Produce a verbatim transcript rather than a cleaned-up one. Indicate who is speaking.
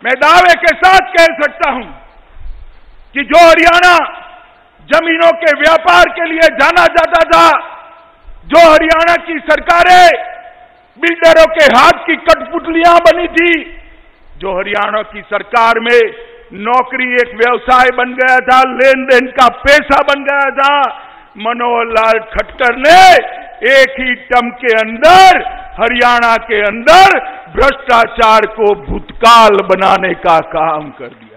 Speaker 1: मैं दावे के साथ कह सकता हूं कि जो हरियाणा जमीनों के व्यापार के लिए जाना जाता था, जो हरियाणा की सरकारें बिल्डरों के हाथ की कठपुतलियां बनी थी, जो हरियाणा की सरकार में नौकरी एक व्यवसाय बन गया था, लेन देन का पैसा बन गया था, मनोहर लाल खट्टर ने एक ही टर्म के अंदर हरियाणा के अंदर भ्रष्टाचार को भूतकाल बनाने का काम कर दिया।